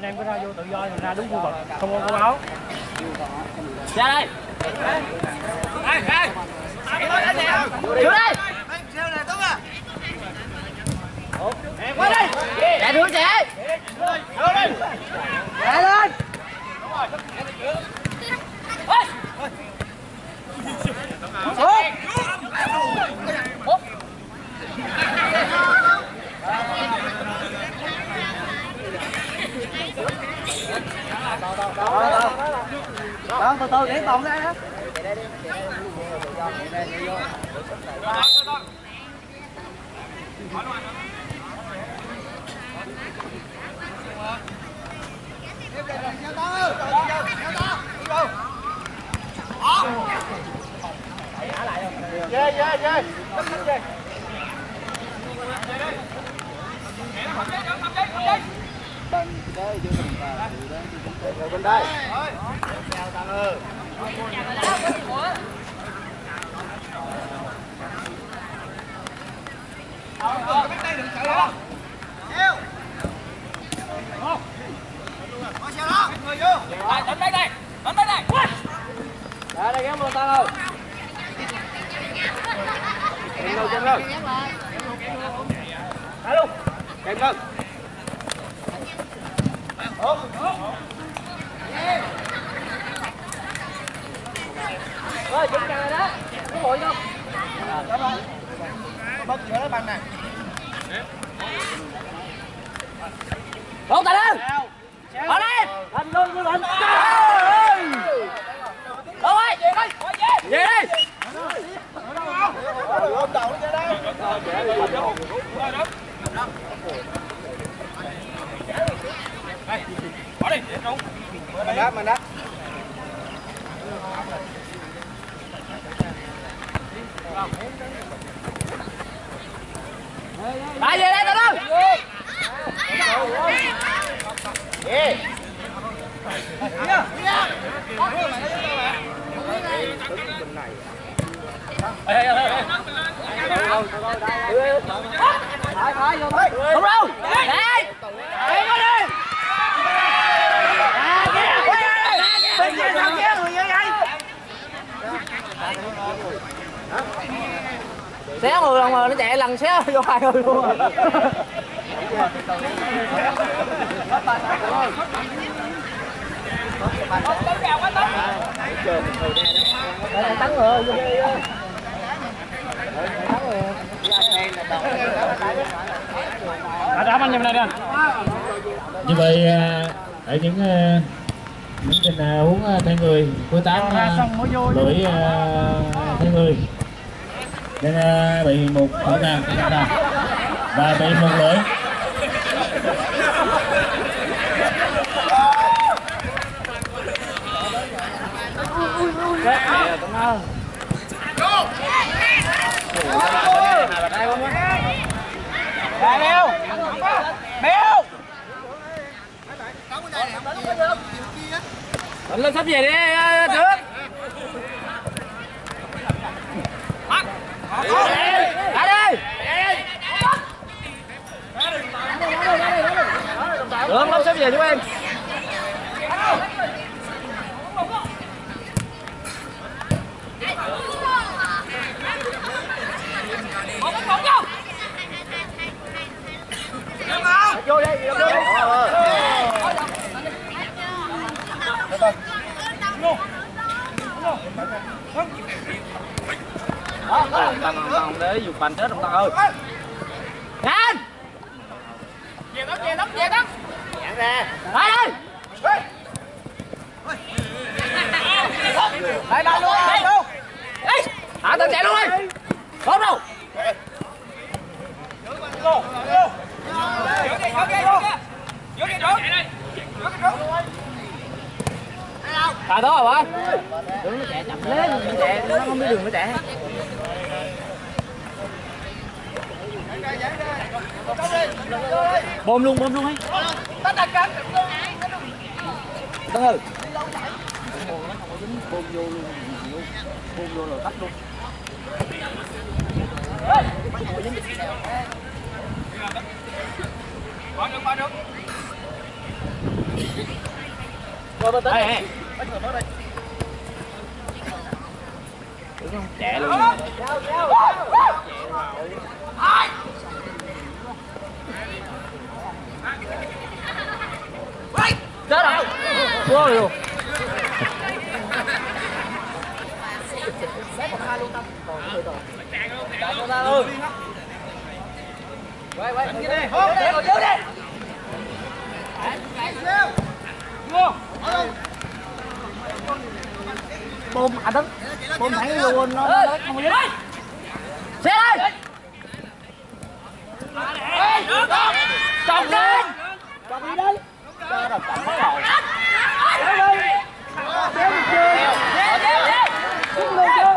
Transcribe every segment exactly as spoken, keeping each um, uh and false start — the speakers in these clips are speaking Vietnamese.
em cứ ra vô tự do mình ra đúng khu vực, không có áo. Ra đây. Đây, đây. Vô đi. Xeo này Tuấn à. Qua đi. Chạy đứa chạy. Vô đi. Chạy lên. Đó, từ từ để toàn ra đó. Về về về. Bên đây. Đánh đây đây, đánh đây đây. Đây đây kéo mưa ta ơi. Chân đâu chân đâu. Hả luôn. Kèm cân. Ủa. Rồi, chúng ta đó. Có bụi không? Cảm ơn. Bớt giữa cái băng này. Không, tay lên. Bỏ lên. Lên luôn, luôn lên. Đâu ơi, về đi. Về đi. Ôm đầu nó ra đây. Bỏ đi, để trúng. Mình đá, mình đá. Lại về đây tao đâu. Về. Ê ê ê. Phải phải vô thôi. Không đâu. Đây. Đi qua đi. À kìa. Bên kia sao kia người vậy vậy? Xé người lần mà nó chạy lần xé vô hai người luôn rồi. Tấn rồi. Đá anh em này đi anh. Như vậy ở những những trình huống thay người của tám lỗi thay người nên bị một thẻ vàng và bị một lỗi. Ra Béo. Béo. Đánh lên sắp về đi trước. Ra đi. Được, nó sắp về chúng em. Vô đi, vô đi. Đó, tăng tăng để dùng bành chết ông ta ơi. Nhanh. Về tóc, về tóc, về tóc. Dặn ra. Đây đi. Đây đây luôn, đây luôn. Đi. Thả tao chạy luôn đi. Không đâu. Vô. Vô. Vô kìa, vô kìa, vô kìa. Vô kìa, vô. Vô kìa, vô. Tại đó rồi bạn. Đừng nó chạy chậm lên, nó chạy nó không biết đường nó chạy. Bom luôn, bom luôn ấy. Tắt đặt cắn. Tắt ơi. Bom vô luôn. Bom vô rồi tắt luôn. Qua được, qua được. Rồi bên tới. Ê, trẻ luôn. Chết rồi. Vô luôn. Quay quay. Đi đi. Hốt đi, còn trước đi. Vô. Bùm anh Tấn. Bùm thẳng luôn nó nó không có dính. Xe đây. Chồng lên. Chồng đi đi. Cho đồng cảnh bắt đầu. Đi đi. Đéo đi chơi. Đéo đéo đéo. Xuống luôn chơi.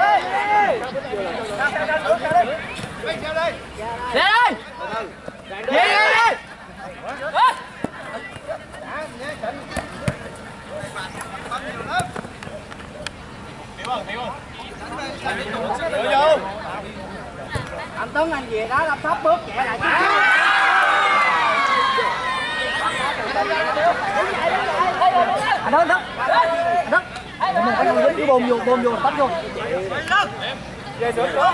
Xe đây. Xe đây. Đi đi. Anh Tuấn anh về đó làm sắp bước chạy lại chứ. Anh Tuấn Tuấn Tuấn mình phải nằm dính bồn vô bồn vô tắt vô. Về sửa sửa.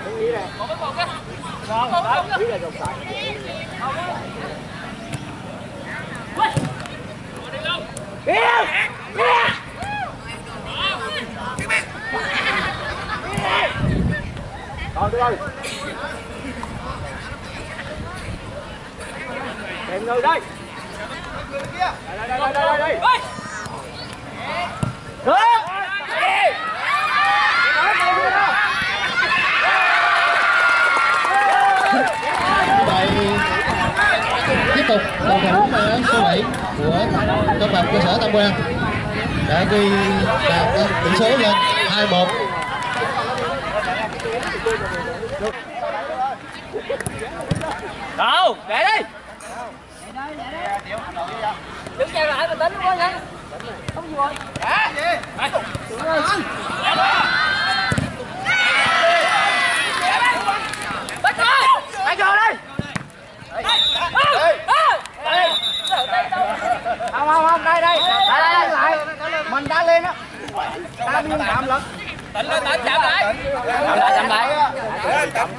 Rồi đi ơi. Tìm người đây. Đây đây đây đây đây. Được. Vậy tiếp tục cầu thủ số bảy của câu lạc bộ cơ sở Tam Quan đã ghi đạt tỷ số lên hai một. Đâu, để đi. Đứng chạy lại mình tính quá nha. Không gì rồi. Hả? Gì? Đúng rồi. Bắt rồi. Bắt vô đi. Không không không, đây đây. Đây đây lại. Mình đã lên á. Ta biên chạm lực. Tỉnh lên tỉnh chạm lại. Chạm lại chạm lại. Chạm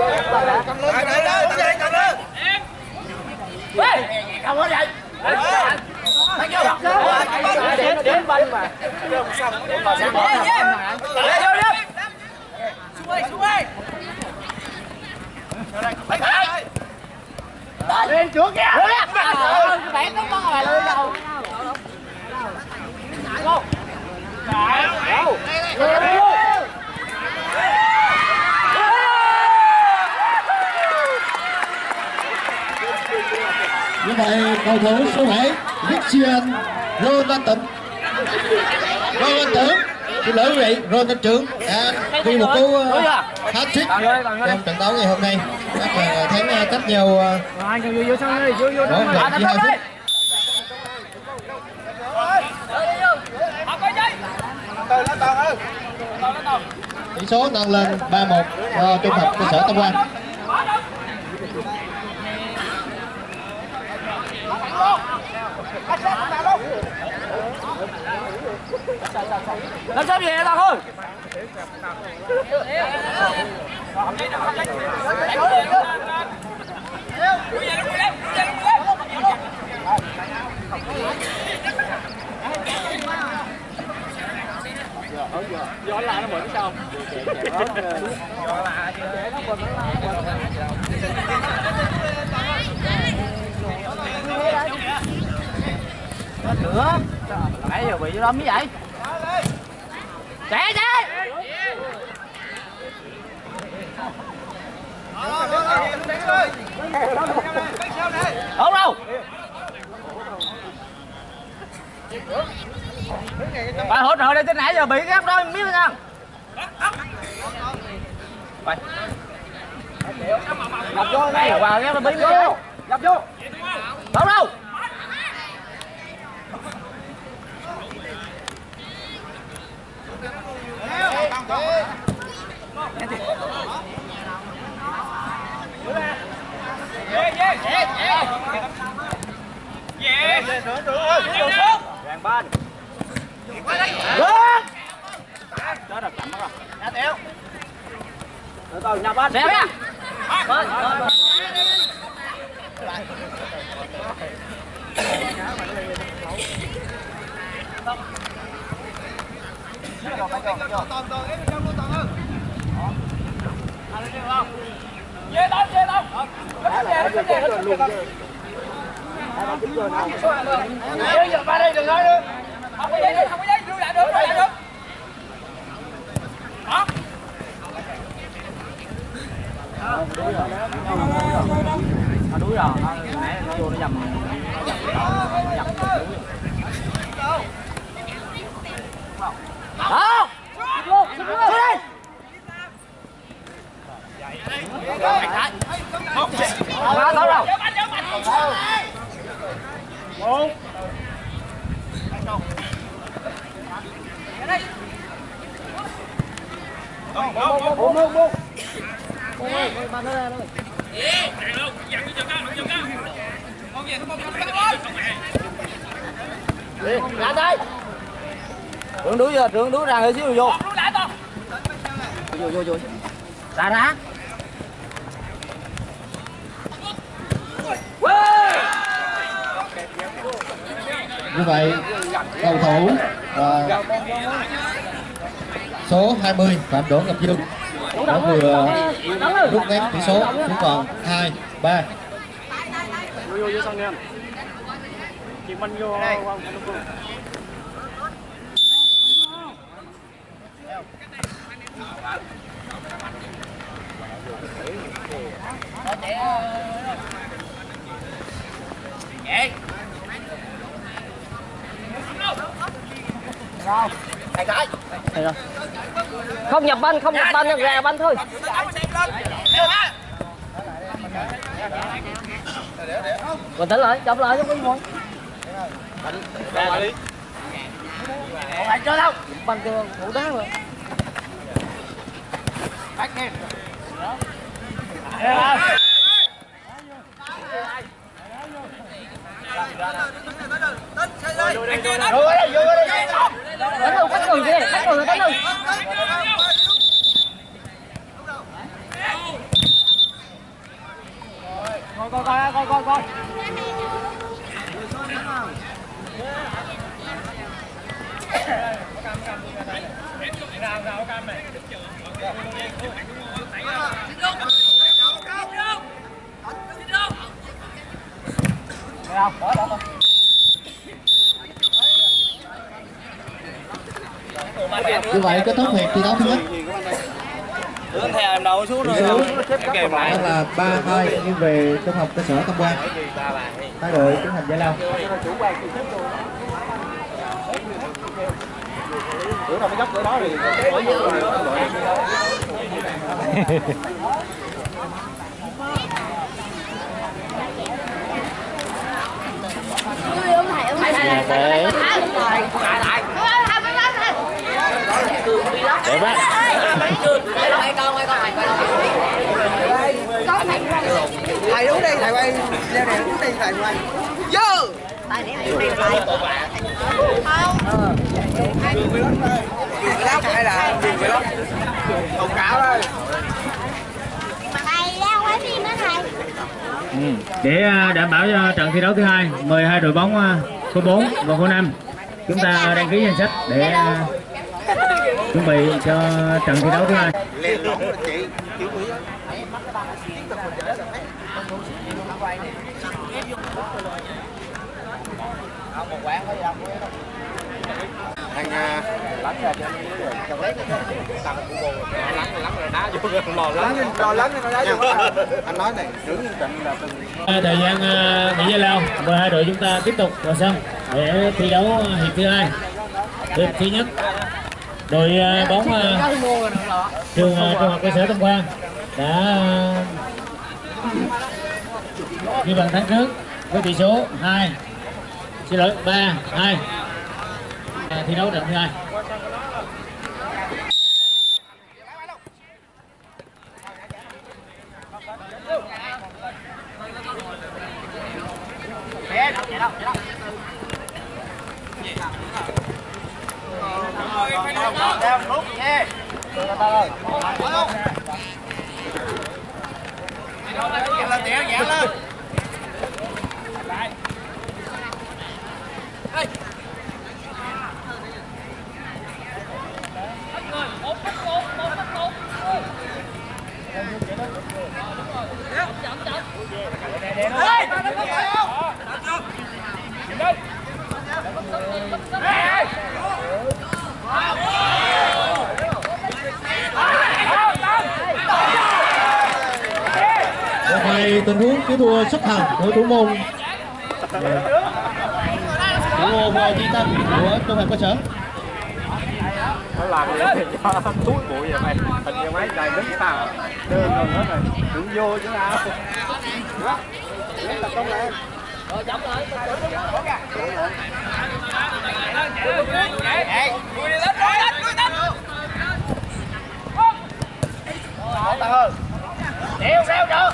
lên. Chạm lên. Ê, không có vậy. Bắt vô. Đến đến bên mà. Để vô đi. Xuống đi, xuống đi. Lên trước kìa. Bạn nó con là lên đâu. Go. Đâu. Như vậy cầu thủ số bảy Vixian Ron Văn Tịnh Ron Văn Tưởng xin lỗi quý vị, Ron Văn Trưởng đã ghi một cú hat-trick trong trận đấu ngày hôm nay. Các bạn thấy cách nhau mỗi lần chỉ hai phút. Tỷ số nâng lên ba một cho trung học cơ sở Tam Quan. Làm sao về tao thôi. Vô lại nó mượn cái sao? Vô lại nữa. Nãy giờ bị đâm cái vậy? Chạy chạy. Không đâu. Phải hỗ trợ đây tới nãy giờ bị gấp đôi biết nha. Phải. Gặp vô đây. Qua gấp nó bí vô. Gặp vô. Không đâu. Vàng ban. Vâng. Đó là chậm đó. Đá téo. Từ từ nhà ban. Đẹp nha. Vâng. Về đâu, về đâu. Nó về, nó về, nó luôn. Bây giờ ba đây đừng nói nữa. Không có giấy, không có giấy, đưa lại được, đưa lại được. Đó. Đuối rồi. Nó đuối rồi, nãy nó vô nó dầm. Nó dầm. Đó. Luôn, xuống đi. Không có đâu đâu. Một. Một một một một một. Ôi, bạn nó ra rồi. Đi, ra đây. Đường đuối giờ, đường đuối ra hơi xíu vô. Vô vô vô. Ra ra. Như vậy cầu thủ và số hai mươi Phạm Đỗ Ngọc Dương đã vừa rút ngắn tỷ số xuống còn hai ba. Vô vô vô sân em. Chị Minh vô không? Không nhập banh, không nhập banh, gà banh thôi. Còn tính lại, chọc lại cho mấy món. Ra đi. Không phải chơi đâu. Banh cho ngủ đá rồi. Bắt nghe. Vô đây, vô đây. Vô đây. Đánh luôn, đánh luôn kìa, đánh luôn, đánh luôn. Coi coi coi coi coi coi. Nào nào cam này. Nào, bỏ bỏ. Như vậy kết thúc hiệp thi đấu thứ nhất. Đứng theo em đâu xuống rồi. Còn lại là ba hai nghiêng về trung học cơ sở Tâm Quang. Hai đội tiến hành giải lao. Tưởng đâu mới gấp cửa đó thì Đẹp quá. thầy đúng đi, thầy quay leo đèn đúng đi, thầy quay vô thầy để thầy quay lại không hay là cầu cáo đây mà thầy leo quái phim đó thầy. Ừ. Để đảm bảo cho trận thi đấu thứ hai, mời hai đội bóng số bốn và số năm chúng ta đăng ký danh sách để chuẩn bị cho trận thi đấu thứ hai. Thằng lắng ra cho anh lấy tao cũng buồn lắng lắng rồi đá vô cái lò lắng lò lắng nó đá vô. Anh nói này đứng trận là từng Thời gian nghỉ giải lao, mời hai đội chúng ta tiếp tục vào sân để thi đấu hiệp thứ hai. Hiệp thứ nhất, đội bóng trường trung học cơ sở Tâm Quang đã ghi bàn thắng trước với tỷ số hai, xin lỗi ba hai. Thi đấu trận thứ hai. Hãy Đeo nút nha. Lên đĩa nhẹ lên. Một vài tình huống cứu thua xuất thần của thủ môn thủ môn Duy Tân của Trung học cơ sở. Nó làm gì cho túi bụi vậy mày, hình như mấy trời đứng sao đơn rồi hết rồi, đừng vô chứ nào. Tập trung lại. Rồi chậm lại. Ê, đuôi lên, đuôi lên, đuôi lên. Từ từ. Đeo reo được.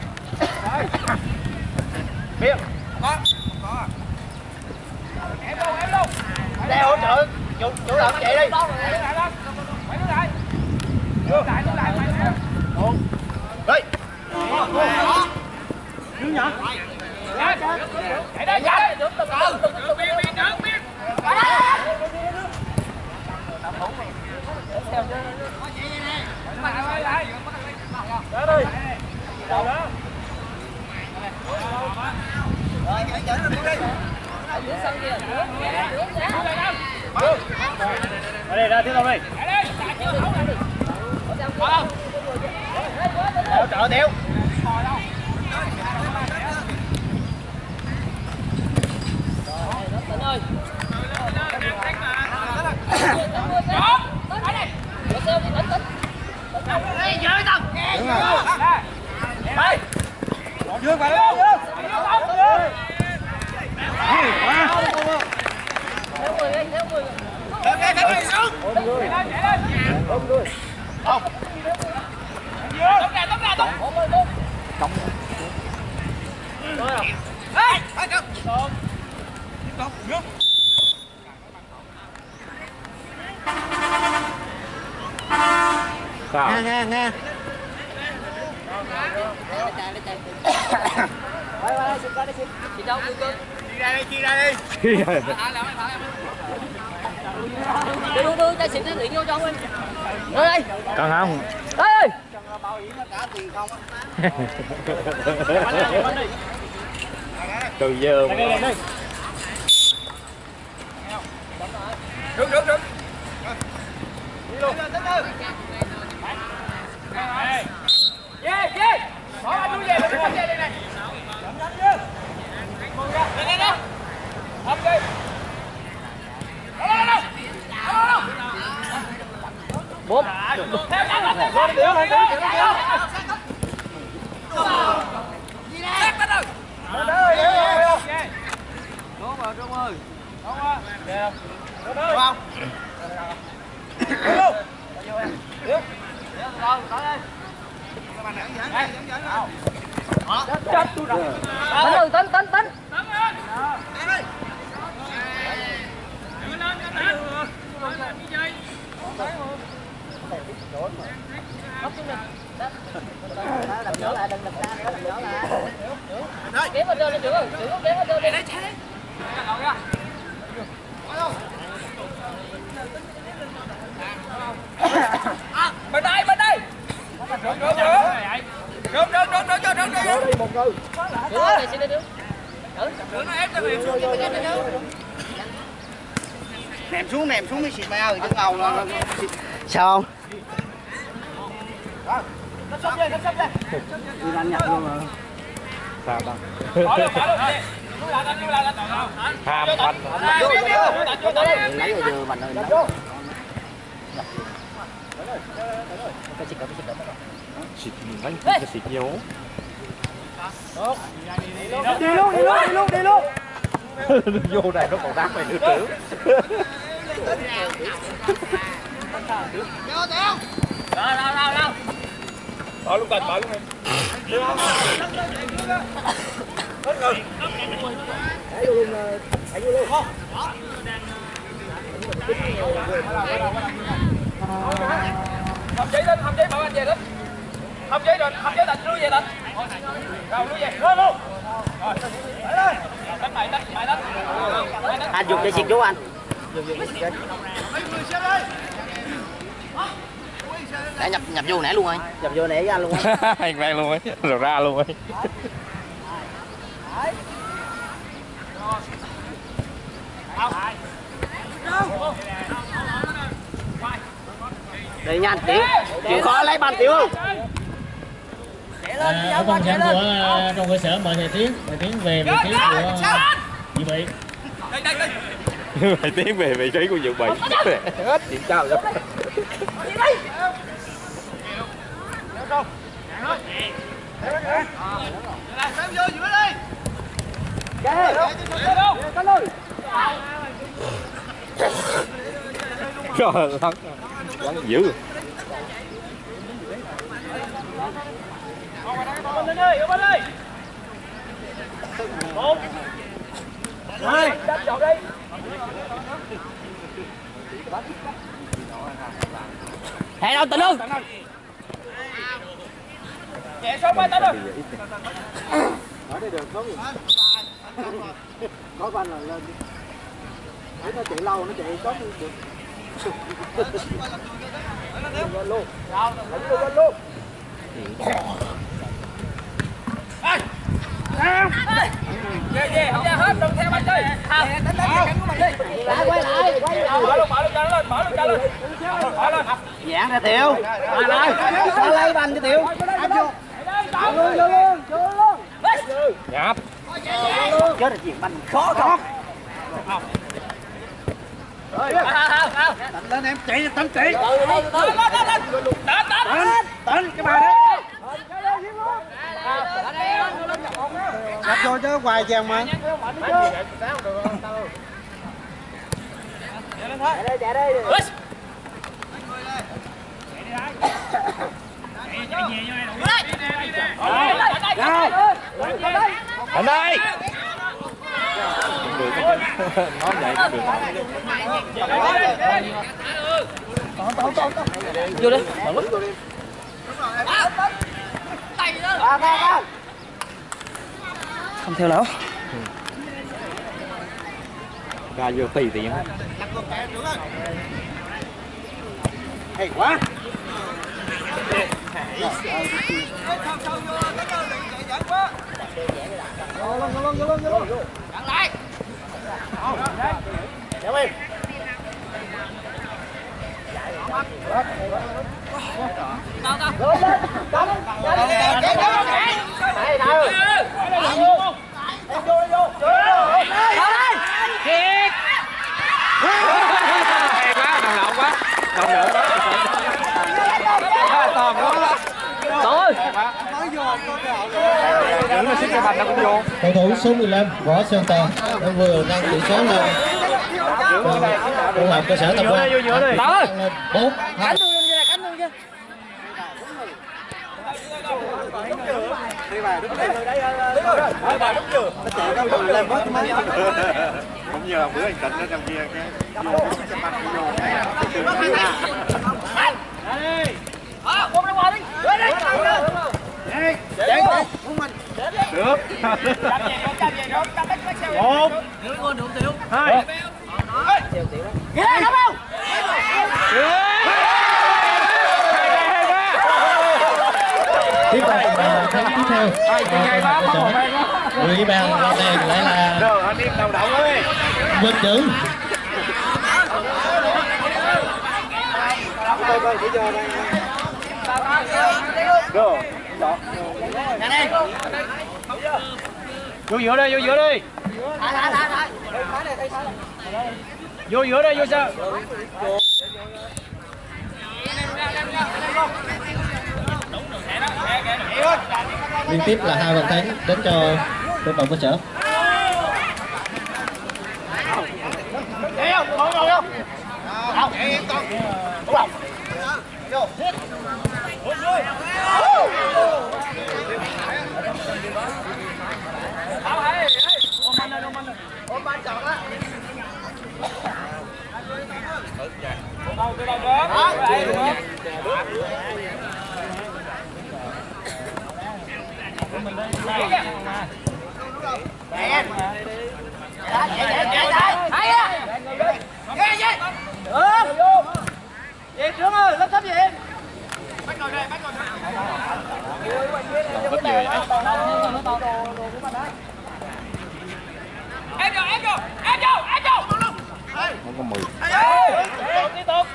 Biết. Có. Có. Em luôn, em luôn. Đeo hỗ trợ. Chủ chủ động chạy đi. Mày đứng lại. Đứng lại, đứng lại mày nè. Một. Đi. Đứng nhở. Chạy đây, chạy. Đứng từ từ. Đứng biên biên đứng biên. Theo chứ. Lại lại. Đó đi. Đầu đó. Rồi, chạy chạy nó đi. Dưới sân kia. Ở đây ra tiếp đâu đi. Hỗ trợ Tiêu. Tỉnh ơi. Đúng rồi. Đây. Dương vào luôn. Theo người đi, theo người. Theo người, theo người xuống. Ôm người. Ôm người. Không. Tống ra, tống ra, tống. Ôm người luôn. Trọng. Rồi rồi. Ê, phải không? Tốt. Tiếp tục, nước. Sao? Nghe, nghe, nghe. Quay qua đây, qua đây chị. Chị đâu, chị cưng. Đi ra đây, đi ra đây. Đi ra đây. Đưa đưa đưa cho xịn nó điện vô cho anh. Đưa đây. Cần không? Đây ơi. Bảo hiểm trả tiền không á. Từ giờ. Đây đây đây. Đứng đứng đứng. Đi luôn. Yeah, yeah. Bỏ anh đuôi về, đừng có về đây này. Chậm nhanh đi. Đây đây đây. Ấp đi. Đâu đâu đâu. Đâu đâu. Bốn. Theo chặt lên. Vô đi tiểu này, tiểu này. Gì đây? Sát lên rồi. Đó ơi, hiểu không? Đúng rồi, Trung ơi. Đúng rồi. Nè. Đúng không? Đúng. Vô em. Tiếp. Tiếp rồi, tới đi. Chết tôi rồi. Tính tính tính tính. Làm nhỏ lại, đừng làm ta, làm nhỏ lại. Kéo vào trên đi, trưởng, trưởng kéo vào trên đi. Bên đây, bên đây. Rớt, rớt, rớt. Rớt, rớt, rớt, rớt, rớt, rớt. Rớt đi một cư. Rớt này xin đi đứng. Rớt nó ép cho mềm xuống. Nèm xuống, nèm xuống mới xịt mèo thì cái ngầu nó sao? Nó sắp lên, nó sắp lên. Đi đánh nhặt luôn rồi. Sao ta? Bỏ luôn, bỏ luôn. Lưu lại, lưu lại, lưu lại. Ham bánh. Lấy rồi giờ mình ơi. Cái xịt cái xịt xịt bánh cái xịt nhiều. Đi luôn, đi luôn, đi luôn, đi luôn. Vô này nó còn đá mày nữa tử. Vô Tiêu. Đâu đâu đâu đâu. Bỏ luôn, bỏ luôn. Hết ngừng. Hầm giấy lên, hầm giấy bảo anh về lên. Hầm giấy rồi, hầm giấy định, lui về định. Rồi, lui về, lên luôn. Rồi, đánh mày, đánh mày, đánh. Anh dùng cho xịt chú anh. Để nhập nhập vô nãy luôn anh. Nhập vô nãy với anh luôn á. Anh mang luôn ấy, rồi ra luôn ấy. Đi nhanh Tiểu. Chịu khó lấy banh Tiểu không? À, ở văn phòng của uh, trong cơ sở mời thầy Tiến, thầy Tiến về vị trí của dự bị. Đây, đây, đây. Thầy Tiến về vị trí của dự bị. Hết chuyện sao vậy? Rồi, lắng, lắng dữ. Lên đi, lên đi. Một. Hai, đập vào đi. Hẹn đâu Tịnh Hưng. Nhẹ xuống qua tới rồi. Ở đây được có gì? Có banh là lên đi. Thấy nó chạy lâu nó chạy tốt được. Lên luôn. Lên luôn. Về về, không ra hết, đừng theo banh đi. Đánh đánh cánh của mình đi. Lại quay lại, quay lại. Mở luôn, mở luôn cho nó lên, mở luôn cho nó lên. Mở lên. Giãn ra Tiểu. Rồi rồi. Sao lấy banh cho Tiểu. Áp vô. Vô luôn, vô luôn, vô luôn. Nhập. Chết là chuyện banh khó không? Đánh lên em chạy tấn chạy. Lên, lên, lên. Đánh, đánh. Tấn cái bà đấy. Đập vô chứ hoài vàng mà. Chạy đi, chạy đi. Anh đây. Nói vậy được. Vô đi. Không theo nào. Ra vô tùy tiện. Hay quá. Vô luôn, vô luôn, vô luôn, vô luôn. Chặn lại. Kéo em. Tao tao. Lên lên. Đánh. Đây thôi. Em vô đi vô. Thiệt. Hay quá, đồng động quá. Đồng lượng quá. Toàn quá. Thôi. Nói vô có cái hậu. Những cái xích cái banh nó cũng vô. Cầu thủ số mười lăm Võ Sơn Toàn đã vừa nâng tỷ số lên. Trung học cơ sở Tập Quang. Đó. Bốn. Cánh luôn chưa, cánh luôn chưa. Đi bà đúng đây. Đi bà đúng chưa? Nó chạy cao đường lên bớt mấy. Không nhờ bữa anh Tịnh ở trong kia cái vô cái banh vô cái. Ờ, ôm ra ngoài đi. Đi đi. Đi. Chạy đi. Muốn mình. Được. Chạm về rồi, chạm về rồi, chạm bách bách xeo. Một. Hai. Ghê lắm không? Tiếp tục tháng tiếp theo. Người bàn này lại là Rồi anh em đầu động ơi. Vinh Trưởng. Coi coi chỉ giờ đây. Rồi. Vô giữa đây, vô giữa đi. Vô giữa đây, vô sao? Liên tiếp là hai bàn thắng đến cho đội bóng cơ sở. Bảo hãy, ôm anh lên, ôm anh lên. Chạy chạy chạy chạy. Hay á. Ghê ghê. Được. Về Trương ơi, lên sắp về. Bắt ngồi đây, bắt ngồi đây. Bất nhiều vậy. Em vô, em vô, em vô, em vô. Không có mười. Tiếp tục.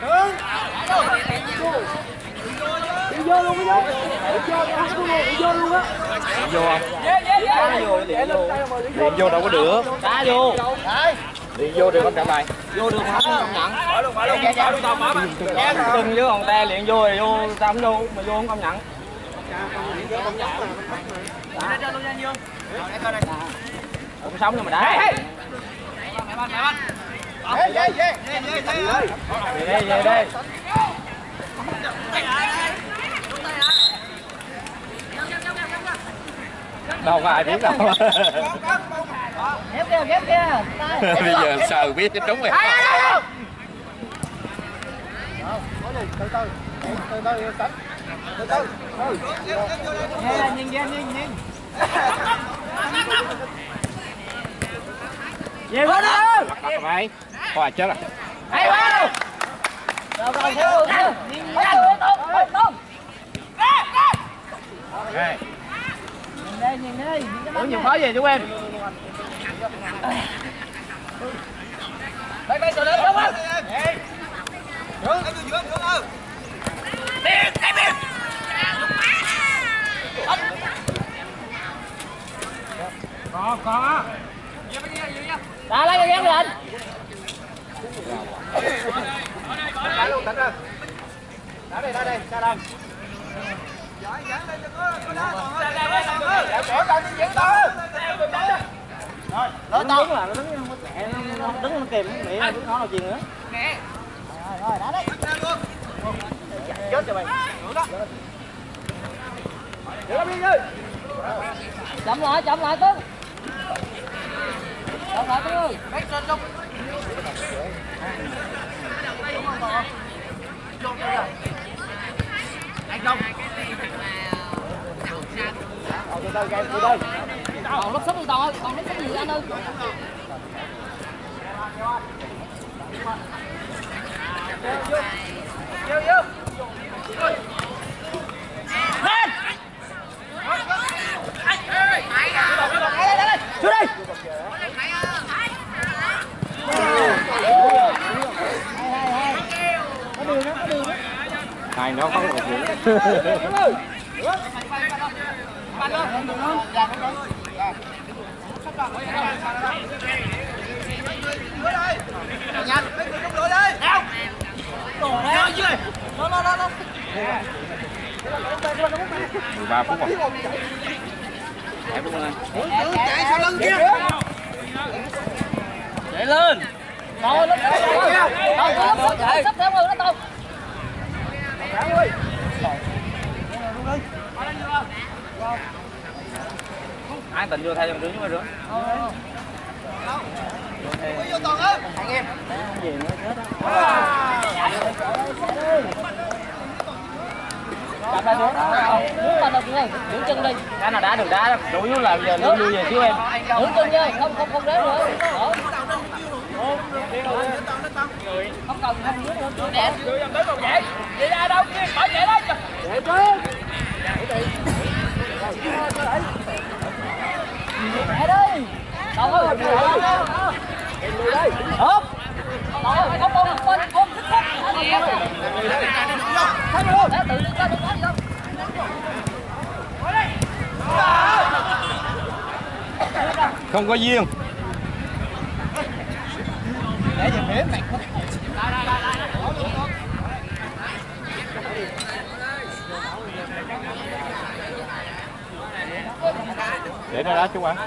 Đi vô luôn, đi vô. Đi vô, đi vô luôn á. Vô không? Đi vô, Đi vô đâu có được. đá vô. Đi vô được không trả bài? Vô được hả? Không nhận. Mở luôn, mở luôn, mở luôn tao mở mà. Đừng với còn te liền vô rồi vô tao không vô mà vô không công nhận. Không sống rồi mà đá. Mẹ banh, mẹ banh. Về về về. Về đi, về đi. Đâu có ai biết đâu. Ghép kìa, ghép kìa. Bây giờ sờ biết cái trúng rồi. Nhìn nhìn nhìn nhìn. Về quá đi. Bắt mày. Thôi chết rồi. Hay quá. Rồi rồi theo theo. Nhìn nhìn. Tông, tông. Ra, ra. Đây. Nhìn đây, nhìn đây. Nhìn cái Ủa bóng nhiều này. khó về chú em. Bay bay từ lên đúng không? Điên, em điên. Còn, còn á. Đá lấy cái ghép lên. Đá luôn, đánh ra. Đá đây, đá đây, ra đây. Nó đứng là nó đứng nó mẹ nó đứng nó kìm mẹ nó đứng nó nào chuyện nữa. Nè. Rồi rồi đá đấy. Chết cho mày. Được lắm đi ơi. Chậm lại, chậm lại Tuấn. Chậm lại Tuấn ơi. Đánh trên trong. Đánh trong. Từ từ kìa, từ từ. Còn lúc sắp đi tàu ơi, còn lúc sắp gì anh ơi. Vô vô. Lên. Xuống đi. Hai nó không được gì. Mạnh lên. Nhanh. Trung đội đi. Nào. Chơi dưới. Nó nó nó nó. mười ba phút rồi. Em đúng rồi. Chạy sau lưng kia. Chạy lên. Tàu lúc sắp tàu lúc sắp sắp theo người nó tàu. Ai tình vô thay dòng đứng rồi nữa. Vô toàn ơi. Thằng em. Gì nữa chết đó. Đặt ra xuống. Đứng lên đâu kia, giữ chân đi. Cái nào đá được đá, chủ yếu là bây giờ lưu lưu về xíu em. Giữ chân nha, không không không đá nữa. Đó. Không cần không dưới nữa. Nè. Đưa dòng tới một vậy. Vậy ra đâu kia, bỏ chạy đó. Chạy chứ. Mẹ đi. Đâu ơi. Húp. Đâu ơi, không con con con thích thích. Thấy luôn. Để tự đi coi đừng có gì đâu. Không có duyên. Để về phía mày. Để nó đá chú ạ.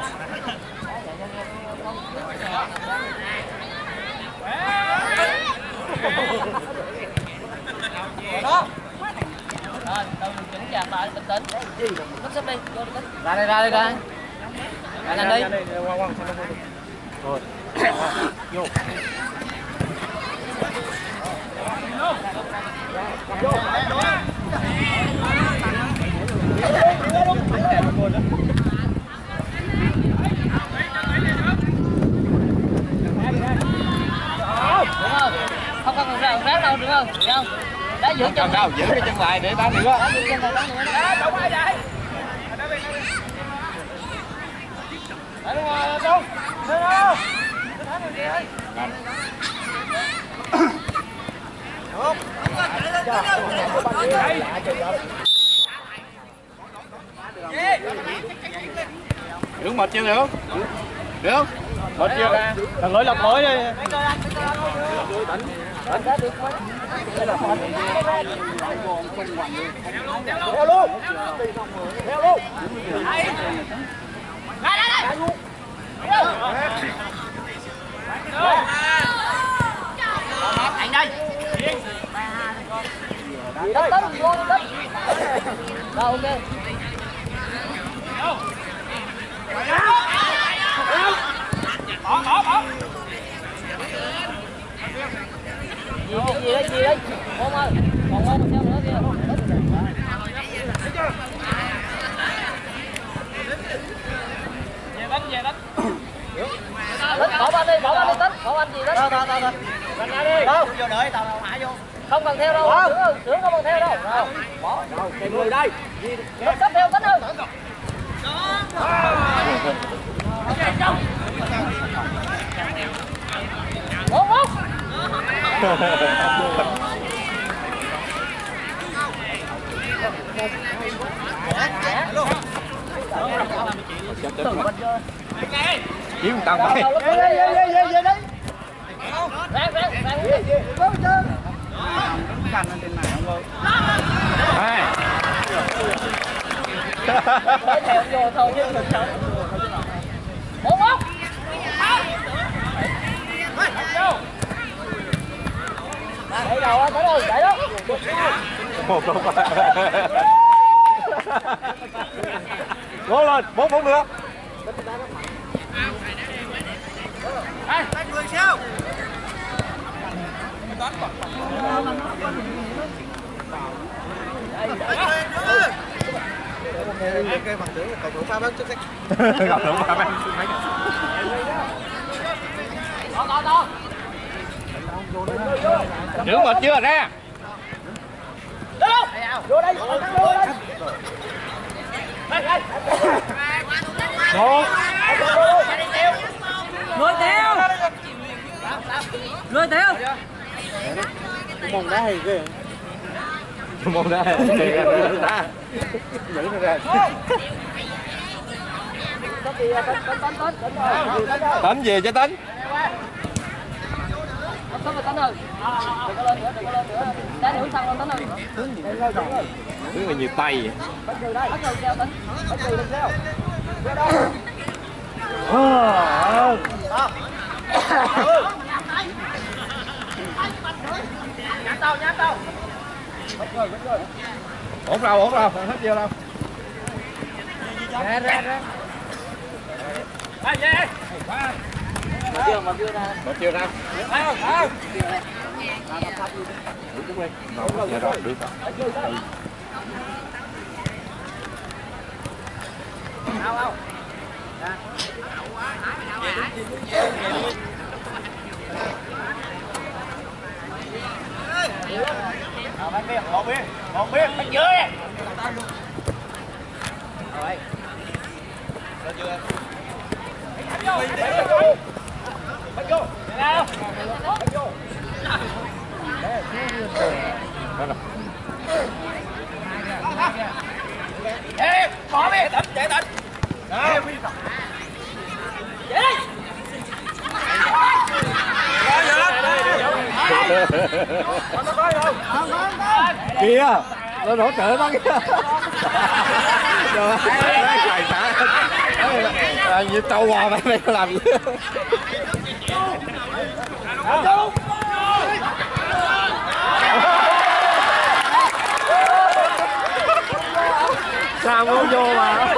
Đó. Rồi, từ chỉnh chạc lại bình tĩnh. Nó sắp đi, vô đi. Ra đây, ra đây ra. Ra nhanh đi. Rồi. Vô. Vô. giữ chân đâu giữ cái chân lại để đá nữa. Đó, đâu có ai vậy? Đó bên đây. Đấy đúng rồi, Trung. Lên đâu? Được một chưa được? Được. Một chưa ra. Thằng lỗi lọc lỗi đi. Theo luôn. Theo luôn. Đây đây đây. Anh đây. Tấn tấn vô tấn. Rồi ok. Bỏ bỏ bỏ. Gì gì đấy gì đấy. Ôm ơi. Còn ôm theo nữa kìa. Về đánh về đánh. Tấn bỏ anh đi, bỏ anh đi Tấn. Bỏ anh gì Tấn. Đâu đâu đâu đâu. Đánh ra đi. Đâu. Vô đợi tao đâu hả vô. Không cần theo đâu. Sướng sướng không cần theo đâu. Rồi. Bỏ. Rồi, tìm người đây. Tấn theo Tấn ơi. Bốn bốn. Kiếm tao mày. Về về về về về đi. Ráng ráng ráng. Vô chơi. Cành lên trên này không ơi. Hai. Để theo vô thôi chứ đừng sợ. Bốn bốn. Đẩy đầu á, tới rồi, đẩy đó. Một không ba. Cố lên, bốn bốn nữa. Cái mặt tưởng là cầu thủ pha bóng xuất sắc. Gặp thủ pha bóng xuất sắc. To to to. Đứng một chưa ra. Vô đây, vô đây. Một. Người theo. Người theo. Mong đá hay ghê. Mong ra. Giữ nó ra. Tính về cho tính. Tấn rồi Tấn ơi. Đừng có lên nữa, đừng có lên nữa. Đá hướng sang lên Tấn ơi. Đứng là nhiều tay vậy. Bắt người đây. Bắt người theo Tấn. Bắt người lên theo. Vô đâu? Nhát tao, nhát tao. Ổn đâu, ổn đâu, hết chưa đâu. Ra ra ra. Đây về. Mà chưa mà chưa ra. Một chưa ra. Ao, ao. Dạ rồi, được rồi. Ao, ao. Nào bắt biên, một biên, một biên, bắt dưới. Rồi. Lên chưa? Bắt vô. Bắt vô. Bắt vô. Nào. Bắt vô. Ê, bỏ đi, tỉnh, chạy tỉnh. Đó. Chạy đi. Kìa, lên hỗ trợ nó kìa. Rồi, cài xả. À, như trâu bò mày mày làm gì? Sao không vô mà?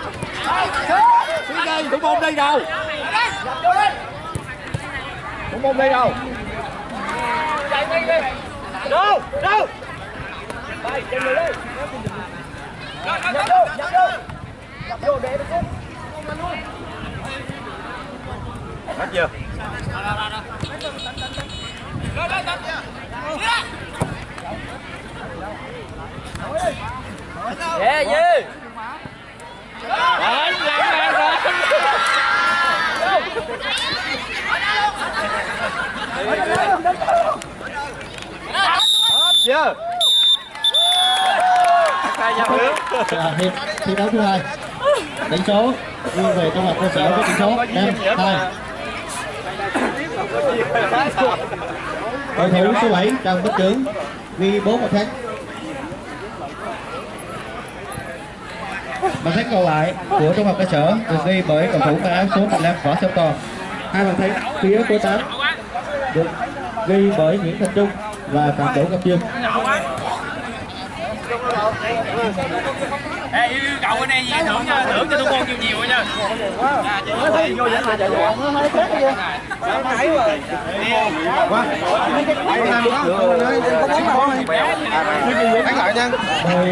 Đi đây, thủ môn đi đâu? Thủ môn đi đâu? Chạy đi đi. Đâu, đâu. Đây, chạy người đi. Nhập vô, nhập vô. Nhập vô để nó Hết chưa? Rồi, rồi, rồi. Yeah, Dư. Đánh làm ngang rồi. Chưa. À, hiệp thi đấu thứ hai, đánh số nghiêng về trung học cơ sở với tỷ số năm hai. Cầu thủ số bảy Trần Đức Trưởng ghi bốn bàn thắng. Bàn thắng còn lại của trung học cơ sở được ghi bởi cầu thủ mang áo số mười lăm Võ Sông Toàn. Hai bàn thắng phía của tám được ghi bởi Nguyễn Thành Trung và Phạm Đỗ Ngọc Dương. Ê, yêu cầu bên đây gì thưởng cho thưởng cho tôi con nhiều nhiều nha. Nó thấy vô vậy mà chạy vô nó thấy khác chứ. Thấy rồi. Quá. Anh làm đó. Có bóng đâu này. Đánh lại nha. Rồi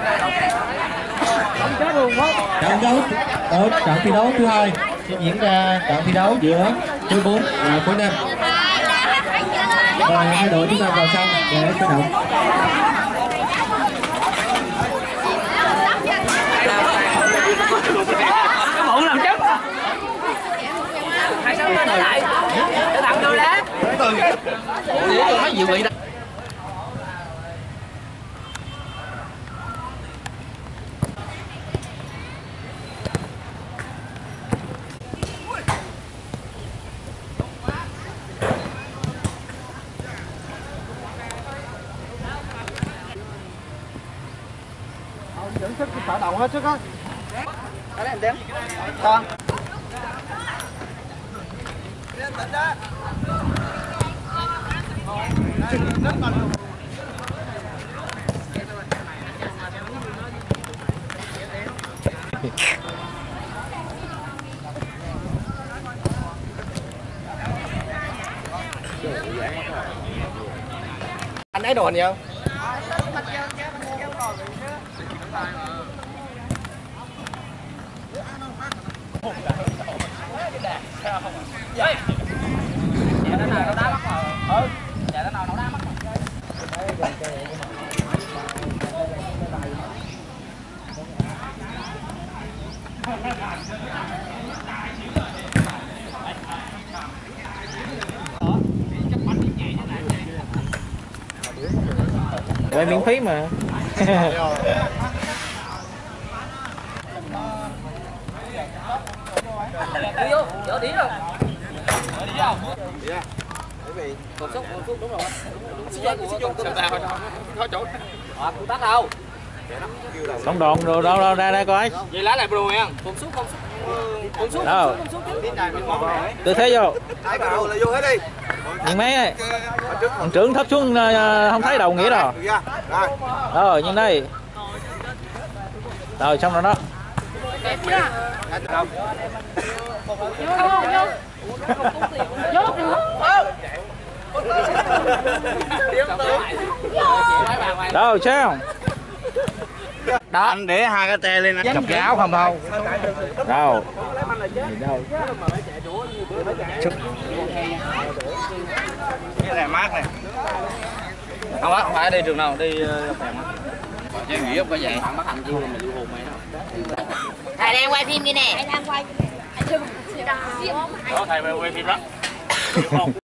trận đấu ở trận thi đấu thứ hai sẽ diễn ra trận thi đấu giữa khối bốn và khối năm. Và hai đội chúng ta vào sân để khởi động. Cái bụng làm chất. Hai sáu nó lại. Để thằng đâu đá. Tôi thấy nhiều vị đó. Dẫn sức khởi động hết sức á. Cái này em đếm. Con. Anh ấy đồn gì không? Dạ. Dạ nó nào nó đá mất rồi. Ừ. Dạ nó nào nó đá mất rồi. Quay miễn phí mà. Đi vô, dỡ đi rồi. Đi vô. Dạ. Bởi vì Cột xúc, cột xúc đúng rồi. Đúng rồi. Sao tao có chỗ. À, cụ tắt đâu? Xong đòn rồi đâu đâu ra đây coi. Vậy lá lại bro nha. Cột xúc không xúc. Cột xúc, Đâu? cột xúc chứ. Tư thế vô. ai vào là vô hết đi. Nhìn mấy ơi. Thằng trưởng thấp xuống không thấy đầu nghĩa rồi. Rồi. Rồi nhìn đây. Rồi xong rồi đó. Đẹp chưa? Không. Vô vô. Vô được. Rồi sao? Đó anh để hai cái te lên chọc cái áo không đâu. Đâu? Nhìn đâu? Cái này mát này. Không á, không phải đi trường nào, đi chơi nghỉ không có vậy. Bắt hành chiêu mà lưu hồn mày đó. Thầy đang quay phim kia nè. Đó thầy quay phim đó.